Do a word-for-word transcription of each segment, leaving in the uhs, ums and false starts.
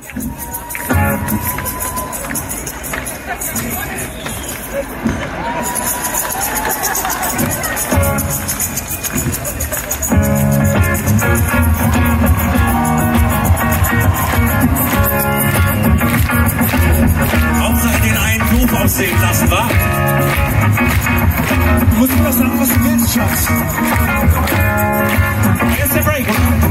Hauptsache den einen doof aussehen lassen, wa? Du musst mir doch sagen, was du willst, Schatz. Hier ist der Break.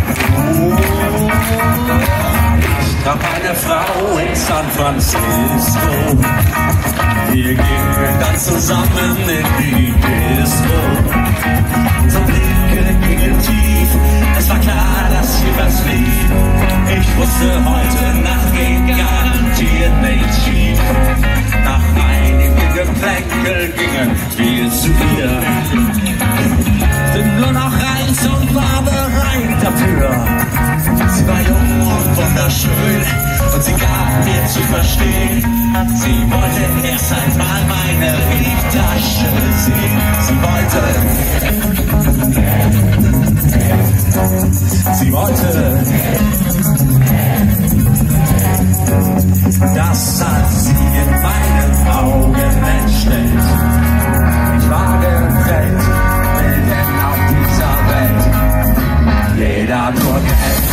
Ich traf eine Frau in San Francisco. Wir gingen dann zusammen in die Disco. Unsere Blicke gingen tief. Es war klar, dass hier was lief. Ich wusste, heute Nacht geht garantiert nicht schief. Nach einigen Geplänkel gingen wir zu ihr. Sind nur noch reich und war bereit dafür. Sie war jung und wunderschön und sie gab mir zu verstehen, sie wollte erst einmal meine Brieftasche sehen. Sie wollte, sie wollte, das hat sie in meinen Augen entstellt. Ich war geprellt, mitten auf dieser Welt, jeder nur Geld.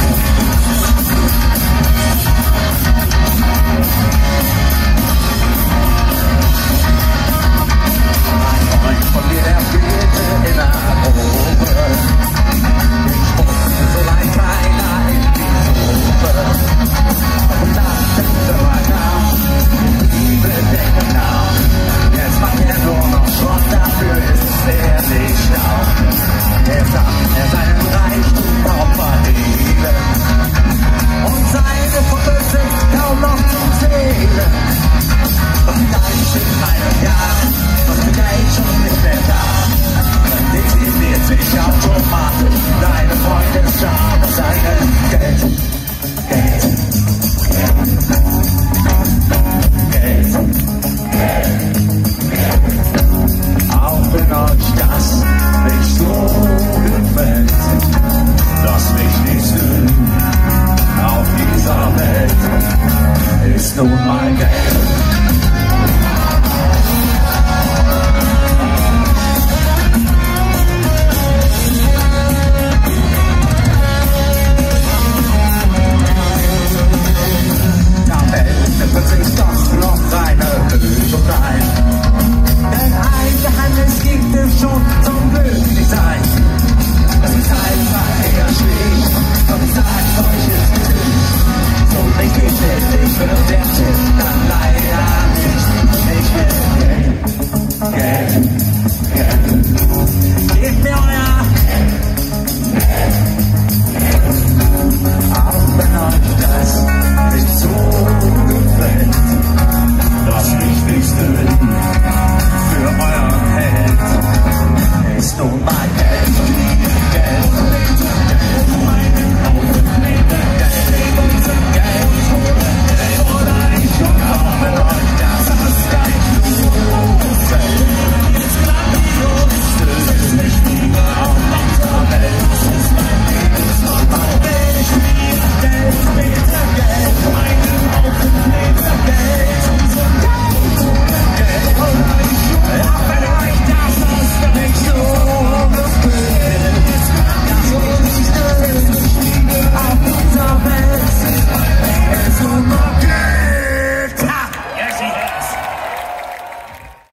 Ein Freund von mir, der spielte in der Probe. Ich musste so ein kleiner in die Probe. Und das Beste war klar, Liebe denken nach. Jetzt macht er nur noch Schrott, dafür ist er nicht schlau. Er sagt, er sei ein Reichtum kaum verdienen. Und seine Puppe sind kaum noch zum Sehen. Und gleich in einem Jahr, was für Geld schon nicht mehr da. Dann dekliniert sich automatisch, deine Freundin ist da, aber seine Geld, Geld, Geld, Geld. Auch wenn euch das nicht so gefällt, das Wichtigste auf dieser Welt ist nun mal Geld.